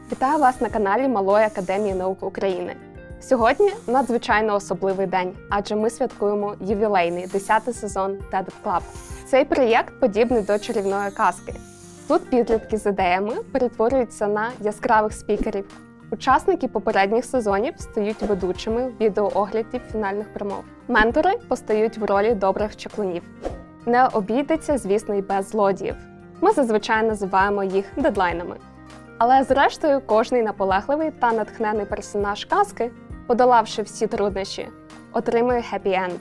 Вітаю вас на каналі Малої Академії наук України. Сьогодні надзвичайно особливий день, адже ми святкуємо ювілейний 10-й сезон TED Club. Цей проєкт подібний до чарівної казки. Тут підлітки з ідеями перетворюються на яскравих спікерів. Учасники попередніх сезонів стають ведучими відеооглядів фінальних промов. Ментори постають в ролі добрих чаклунів. Не обійдеться, звісно, і без злодіїв. Ми зазвичай називаємо їх дедлайнами. Але зрештою, кожний наполегливий та натхнений персонаж казки, подолавши всі труднощі, отримує хеппі-енд.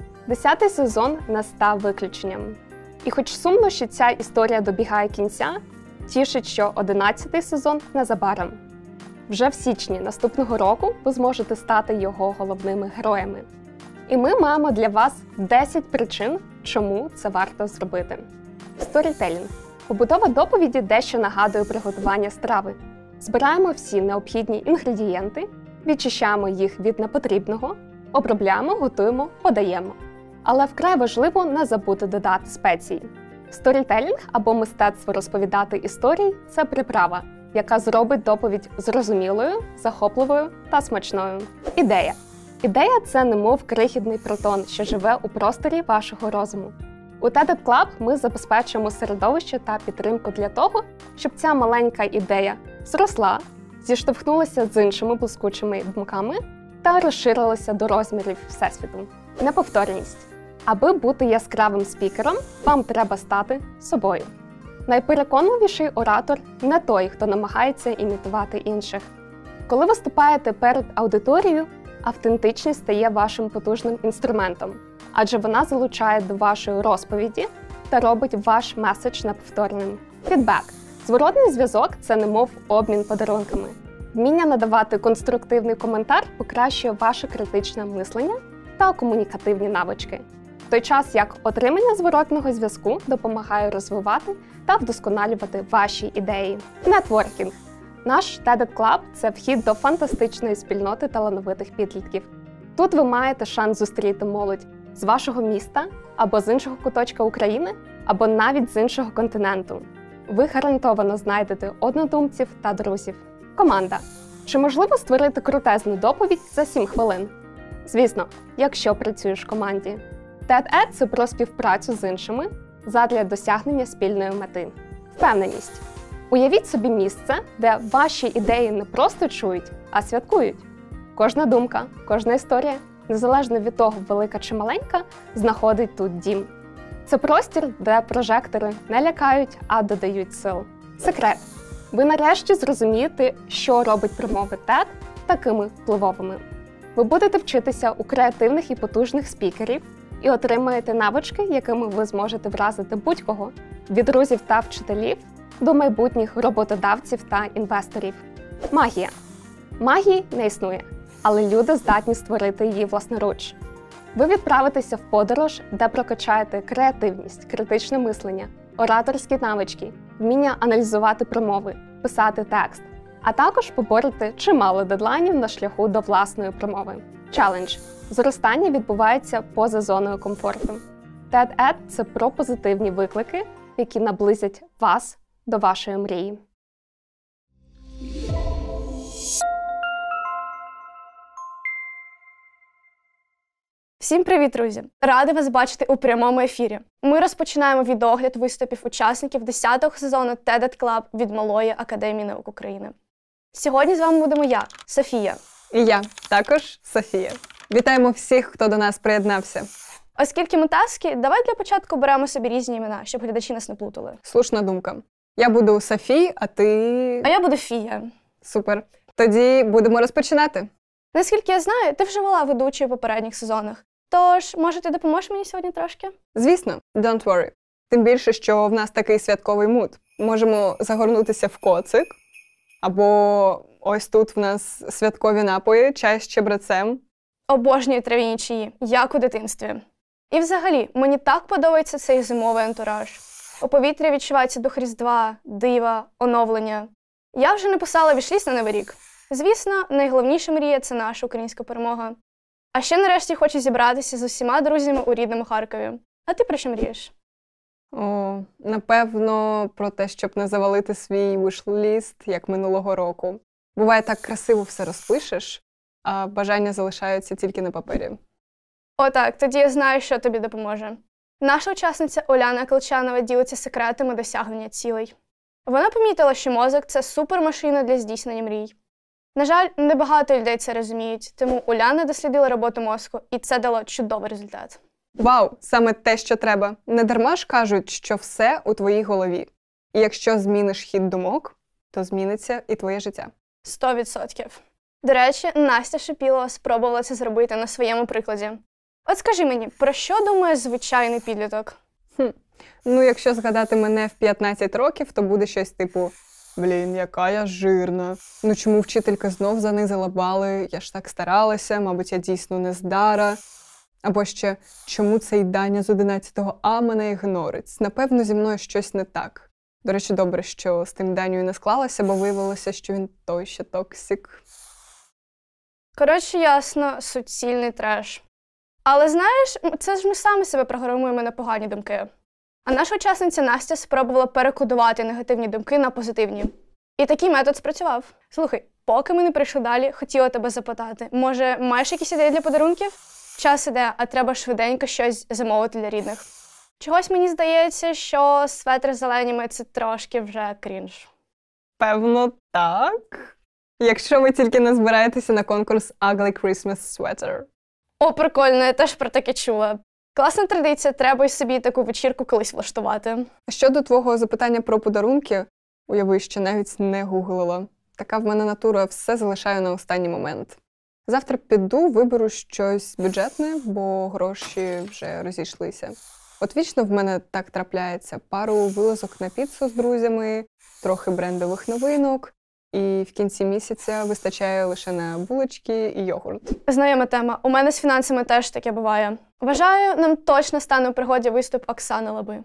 10-й сезон не став виключенням. І хоч сумно, що ця історія добігає кінця, тішить, що 11-й сезон незабаром. Вже в січні наступного року ви зможете стати його головними героями. І ми маємо для вас 10 причин, чому це варто зробити. Сторітелінг. Побудова доповіді дещо нагадує приготування страви. Збираємо всі необхідні інгредієнти, відчищаємо їх від непотрібного, обробляємо, готуємо, подаємо. Але вкрай важливо не забути додати спеції. Сторітелінг або мистецтво розповідати історії – це приправа, яка зробить доповідь зрозумілою, захопливою та смачною. Ідея. Ідея – це немов крихітний протон, що живе у просторі вашого розуму. У TED Club ми забезпечуємо середовище та підтримку для того, щоб ця маленька ідея зросла, зіштовхнулася з іншими блискучими думками та розширилася до розмірів Всесвіту. Неповторність. Аби бути яскравим спікером, вам треба стати собою. Найпереконливіший оратор – не той, хто намагається імітувати інших. Коли виступаєте перед аудиторією, автентичність стає вашим потужним інструментом, адже вона залучає до вашої розповіді та робить ваш меседж неповторним. Фідбек. Зворотний зв'язок – це немов обмін подарунками. Вміння надавати конструктивний коментар покращує ваше критичне мислення та комунікативні навички. В той час як отримання зворотного зв'язку допомагає розвивати та вдосконалювати ваші ідеї. Нетворкінг. Наш TED Club – це вхід до фантастичної спільноти талановитих підлітків. Тут ви маєте шанс зустріти молодь з вашого міста, або з іншого куточка України, або навіть з іншого континенту. Ви гарантовано знайдете однодумців та друзів. Команда. Чи можливо створити крутезну доповідь за 7 хвилин? Звісно, якщо працюєш в команді. TED-Ed – це про співпрацю з іншими задля досягнення спільної мети. Впевненість. Уявіть собі місце, де ваші ідеї не просто чують, а святкують. Кожна думка, кожна історія, незалежно від того, велика чи маленька, знаходить тут дім. Це простір, де прожектори не лякають, а додають сил. Секрет. Ви нарешті зрозумієте, що робить промови TED такими впливовими. Ви будете вчитися у креативних і потужних спікерів і отримаєте навички, якими ви зможете вразити будь-кого – від друзів та вчителів до майбутніх роботодавців та інвесторів. Магія. Магії не існує, але люди здатні створити її власноруч. Ви відправитеся в подорож, де прокачаєте креативність, критичне мислення, ораторські навички, вміння аналізувати промови, писати текст, а також поборете чимало дедлайнів на шляху до власної промови. Челендж. Зростання відбувається поза зоною комфорту. TED-Ed – це про позитивні виклики, які наблизять вас до вашої мрії. Всім привіт, друзі! Рада вас бачити у прямому ефірі. Ми розпочинаємо відеогляд виступів учасників 10-го сезону TED Club від Малої Академії наук України. Сьогодні з вами будемо я, Софія. І я, також Софія. Вітаємо всіх, хто до нас приєднався. Оскільки ми таски, давай для початку беремо собі різні імена, щоб глядачі нас не плутали. Слушна думка. Я буду Софі, а ти... А я буду Фія. Супер. Тоді будемо розпочинати. Наскільки я знаю, ти вже була ведучою в попередніх сезонах. Тож, може, ти допоможеш мені сьогодні трошки? Звісно, don't worry. Тим більше, що в нас такий святковий муд. Можемо загорнутися в коцик, або ось тут в нас святкові напої, чай з чебрецем. Обожнюю трав'яні чаї, як у дитинстві. І взагалі, мені так подобається цей зимовий антураж. У повітрі відчувається дух Різдва, дива, оновлення. Я вже написала вішліст на Новий рік. Звісно, найголовніша мрія – це наша українська перемога. А ще нарешті хочу зібратися з усіма друзями у рідному Харкові. А ти про що мрієш? Напевно, про те, щоб не завалити свій виш-ліст, як минулого року. Буває, так красиво все розпишеш, а бажання залишаються тільки на папері. Так, тоді я знаю, що тобі допоможе. Наша учасниця Уляна Колчанова ділиться секретами досягнення цілей. Вона помітила, що мозок – це супермашина для здійснення мрій. На жаль, небагато людей це розуміють, тому Уляна дослідила роботу мозку, і це дало чудовий результат. Вау! Саме те, що треба. Не дарма ж кажуть, що все у твоїй голові. І якщо зміниш хід думок, то зміниться і твоє життя. 100%. До речі, Настя Шипілова спробувала це зробити на своєму прикладі. От скажи мені, про що думає звичайний підліток? Якщо згадати мене в 15 років, то буде щось типу «Блін, яка я жирна. Чому вчителька знов занизила бали? Я ж так старалася, мабуть, я дійсно нездара». Або ще «Чому цей Даня з 11 А мене ігнорить? Напевно, зі мною щось не так». До речі, добре, що з тим Данею не склалося, бо виявилося, що він той ще токсик. Коротше, ясно, суцільний треш. Але знаєш, це ж ми самі себе програмуємо на погані думки. А наша учасниця Настя спробувала перекодувати негативні думки на позитивні. І такий метод спрацював. Слухай, поки ми не прийшли далі, хотіла тебе запитати, може, маєш якісь ідеї для подарунків? Час іде, а треба швиденько щось замовити для рідних. Чогось мені здається, що светр з оленями – це трошки вже крінж. Певно, так. Якщо ви тільки не збираєтеся на конкурс Ugly Christmas Sweater. Прикольно, я теж про таке чула. Класна традиція, треба й собі таку вечірку колись влаштувати. Щодо твого запитання про подарунки, уяви, що навіть не гуглила. Така в мене натура, все залишаю на останній момент. Завтра піду, виберу щось бюджетне, бо гроші вже розійшлися. От вічно в мене так трапляється. Пару вилазок на піцу з друзями, трохи брендових новинок, і в кінці місяця вистачає лише на булочки і йогурт. Знайома тема. У мене з фінансами теж таке буває. Вважаю, нам точно стане у пригоді виступ Оксани Лаби.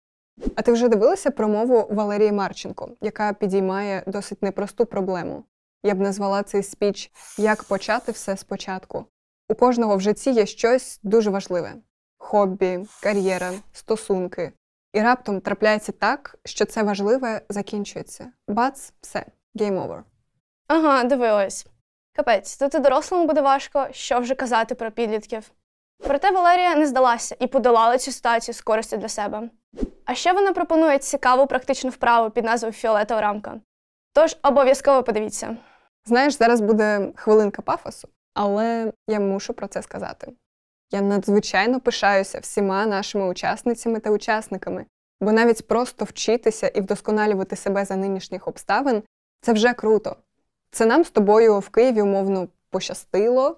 А ти вже дивилася промову Валерії Марченко, яка підіймає досить непросту проблему? Я б назвала цей спіч «Як почати все спочатку». У кожного в житті є щось дуже важливе. Хобі, кар'єра, стосунки. І раптом трапляється так, що це важливе закінчується. Бац, все, game over. Ага, дивилась. Капець, тут і дорослому буде важко, що вже казати про підлітків. Проте Валерія не здалася і подолала цю ситуацію з користю для себе. А ще вона пропонує цікаву практичну вправу під назвою «Фіолетова рамка». Тож обов'язково подивіться. Знаєш, зараз буде хвилинка пафосу, але я мушу про це сказати. Я надзвичайно пишаюся всіма нашими учасницями та учасниками, бо навіть просто вчитися і вдосконалювати себе за нинішніх обставин – це вже круто. Це нам з тобою в Києві, умовно, пощастило.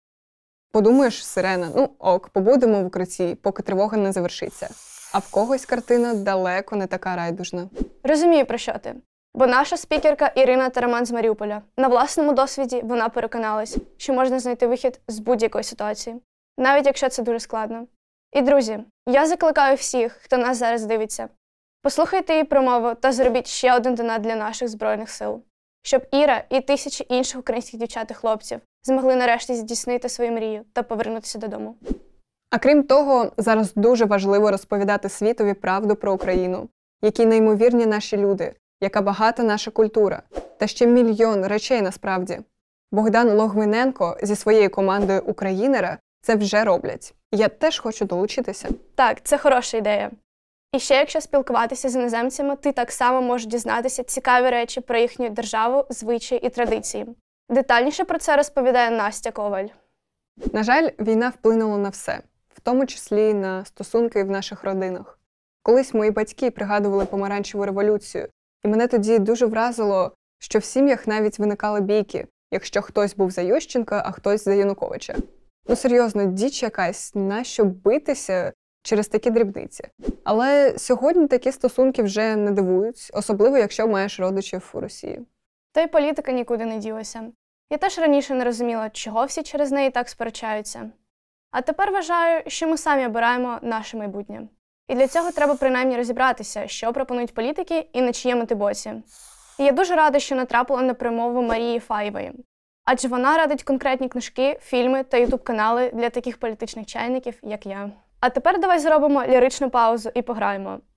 Подумаєш, сирена, побудемо в укритті, поки тривога не завершиться. А в когось картина далеко не така райдужна. Розумію, про що ти. Бо наша спікерка Ірина Тараман з Маріуполя. На власному досвіді вона переконалась, що можна знайти вихід з будь-якої ситуації, навіть якщо це дуже складно. І, друзі, я закликаю всіх, хто нас зараз дивиться, послухайте її промову та зробіть ще один донат для наших Збройних сил, щоб Іра і тисячі інших українських дівчат і хлопців змогли нарешті здійснити свою мрію та повернутися додому. А крім того, зараз дуже важливо розповідати світові правду про Україну, які неймовірні наші люди, яка багата наша культура, та ще мільйон речей насправді. Богдан Логвиненко зі своєю командою «Українера» це вже роблять. Я теж хочу долучитися. Так, це хороша ідея. І ще якщо спілкуватися з іноземцями, ти так само можеш дізнатися цікаві речі про їхню державу, звичаї і традиції. Детальніше про це розповідає Настя Коваль. На жаль, війна вплинула на все, в тому числі на стосунки в наших родинах. Колись мої батьки пригадували помаранчеву революцію, і мене тоді дуже вразило, що в сім'ях навіть виникали бійки, якщо хтось був за Ющенка, а хтось за Януковича. Серйозно, діч якась, нащо битися через такі дрібниці. Але сьогодні такі стосунки вже не дивують, особливо якщо маєш родичів у Росії. Та й політика нікуди не ділася. Я теж раніше не розуміла, чого всі через неї так сперечаються. А тепер вважаю, що ми самі обираємо наше майбутнє. І для цього треба принаймні розібратися, що пропонують політики і на чиєму ти боці. І я дуже рада, що натрапила на промову Марії Фаєвої. Адже вона радить конкретні книжки, фільми та ютуб-канали для таких політичних чайників, як я. А тепер давай зробимо ліричну паузу і пограємо.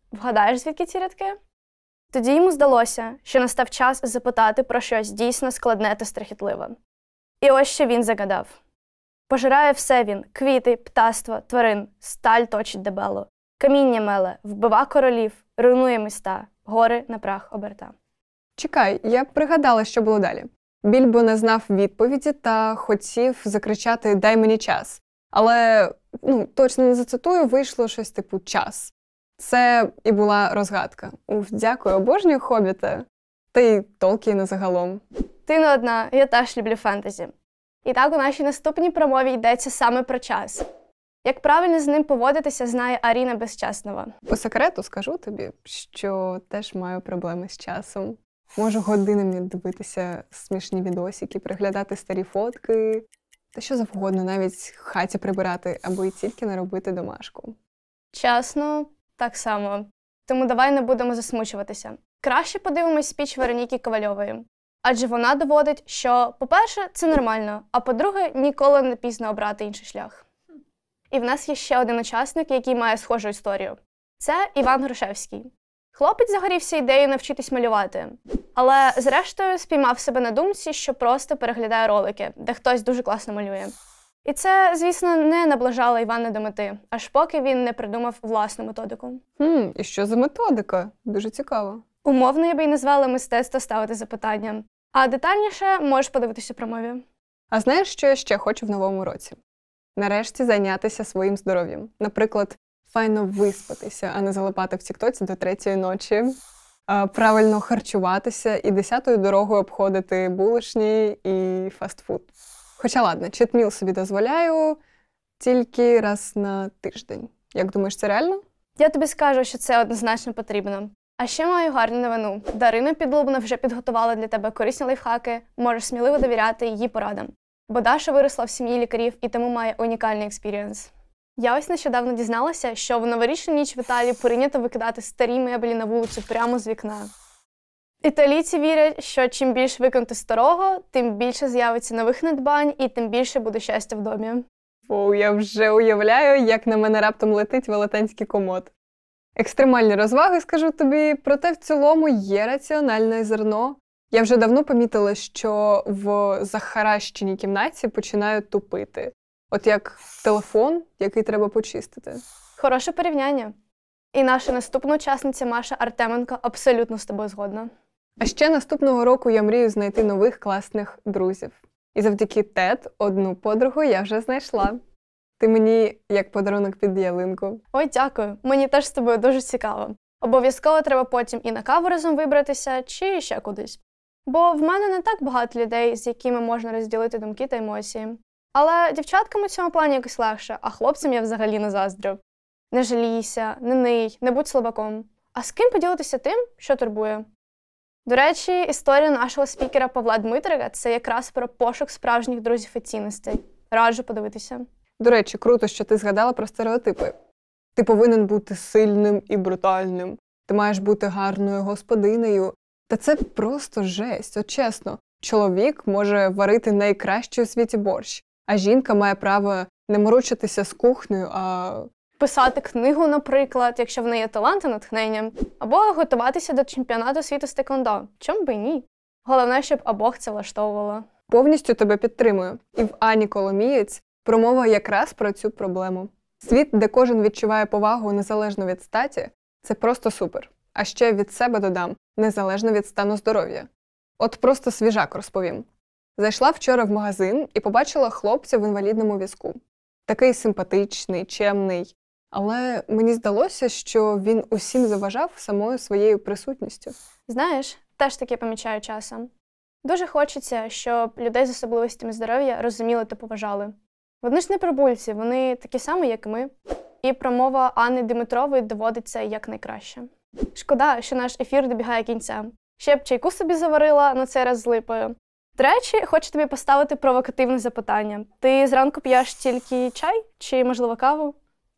Вгадаєш, звідки ці рядки? Тоді йому здалося, що настав час запитати про щось дійсно складне та страхітливе. І ось що він загадав. Пожирає все він – квіти, птаство, тварин, сталь точить дебелу, каміння меле, вбива королів, руйнує міста, гори на прах оберта. Чекай, я пригадала, що було далі. Більбо не знав відповіді та хотів закричати «дай мені час». Але, точно не зацитую, вийшло щось типу «час». Це і була розгадка. Дякую, обожнюю «Хобіта». Та й Толкіна загалом. Ти не одна, я теж люблю фентезі. І так у нашій наступній промові йдеться саме про час. Як правильно з ним поводитися, знає Аріна Безчаснова. По секрету скажу тобі, що теж маю проблеми з часом. Можу годинами дивитися смішні відосики, приглядати старі фотки, та що завгодно, навіть в хаті прибирати, або й тільки не робити домашку. Чесно, так само. Тому давай не будемо засмучуватися. Краще подивимось спіч Вероніки Ковальової. Адже вона доводить, що, по-перше, це нормально, а по-друге, ніколи не пізно обрати інший шлях. І в нас є ще один учасник, який має схожу історію. Це Іван Грушевський. Хлопець загорівся ідеєю навчитись малювати. Але, зрештою, спіймав себе на думці, що просто переглядає ролики, де хтось дуже класно малює. І це, звісно, не наближало Івана до мети, аж поки він не придумав власну методику. І що за методика? Дуже цікаво. Умовно я би й назвала мистецтво ставити запитання. А детальніше можеш подивитися у промові. А знаєш, що я ще хочу в новому році? Нарешті зайнятися своїм здоров'ям. Наприклад, файно виспатися, а не залипати в тіктоці до 3-ї ночі. Правильно харчуватися і 10-ю дорогою обходити булочні і фастфуд. Хоча ладно, читміл собі дозволяю тільки раз на тиждень. Як думаєш, це реально? Я тобі скажу, що це однозначно потрібно. А ще маю гарну новину. Дарина Підлубна вже підготувала для тебе корисні лайфхаки, можеш сміливо довіряти її порадам. Бо Даша виросла в сім'ї лікарів і тому має унікальний експірієнс. Я ось нещодавно дізналася, що в новорічну ніч в Італії прийнято викидати старі меблі на вулицю прямо з вікна. Італійці вірять, що чим більше викинути старого, тим більше з'явиться нових надбань і тим більше буде щастя в домі. Я вже уявляю, як на мене раптом летить велетенський комод. Екстремальні розваги, скажу тобі, проте в цілому є раціональне зерно. Я вже давно помітила, що в захаращеній кімнаті починають тупити. От як телефон, який треба почистити. Хороше порівняння. І наша наступна учасниця Маша Артеменко абсолютно з тобою згодна. А ще наступного року я мрію знайти нових класних друзів. І завдяки Тед одну подругу я вже знайшла. Ти мені як подарунок під ялинку. Ой, дякую. Мені теж з тобою дуже цікаво. Обов'язково треба потім і на каву разом вибратися, чи ще кудись. Бо в мене не так багато людей, з якими можна розділити думки та емоції. Але дівчаткам у цьому плані якось легше, а хлопцям я взагалі не заздрю. Не жалійся, не ний, не будь слабаком. А з ким поділитися тим, що турбує? До речі, історія нашого спікера Павла Дмитрика – це якраз про пошук справжніх друзів і цінностей. Раджу подивитися. До речі, круто, що ти згадала про стереотипи. Ти повинен бути сильним і брутальним. Ти маєш бути гарною господинею. Та це просто жесть, от чесно. Чоловік може варити найкращий у світі борщ, а жінка має право не морочитися з кухнею, а... Писати книгу, наприклад, якщо в неї є талант і натхнення. Або готуватися до чемпіонату світу з теквондо. Чому би й ні? Головне, щоб обох це влаштовувало. Повністю тебе підтримую. І в Ані Коломієць промова якраз про цю проблему. Світ, де кожен відчуває повагу незалежно від статі, це просто супер. А ще від себе додам, незалежно від стану здоров'я. От просто свіжак розповім. Зайшла вчора в магазин і побачила хлопця в інвалідному візку. Такий симпатичний, чемний. Але мені здалося, що він усім заважав самою своєю присутністю. Знаєш, теж таке помічаю часом. Дуже хочеться, щоб людей з особливостями здоров'я розуміли та поважали. Вони ж не прибульці, вони такі самі, як ми. І промова Анни Димитрової доводить це якнайкраще. Шкода, що наш ефір добігає кінця. Ще б чайку собі заварила, на цей раз з липою. До речі, хочу тобі поставити провокативне запитання. Ти зранку п'єш тільки чай? Чи, можливо, каву?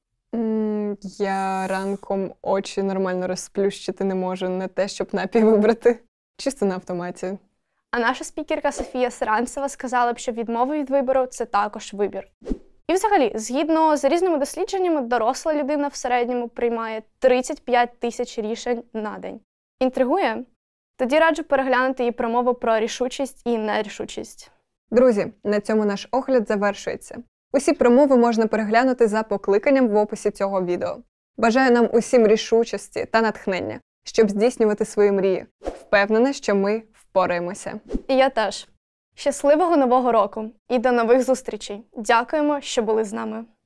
Я ранком очі нормально розплющити не можу, не те, щоб напій вибрати. Чисто на автоматі. А наша спікерка Софія Саранцева сказала б, що відмова від вибору – це також вибір. І взагалі, згідно з різними дослідженнями, доросла людина в середньому приймає 35 тисяч рішень на день. Інтригує? Тоді раджу переглянути її промову про рішучість і нерішучість. Друзі, на цьому наш огляд завершується. Усі промови можна переглянути за покликанням в описі цього відео. Бажаю нам усім рішучості та натхнення, щоб здійснювати свої мрії. Впевнена, що ми впораємося. І я теж. Щасливого Нового року і до нових зустрічей. Дякуємо, що були з нами.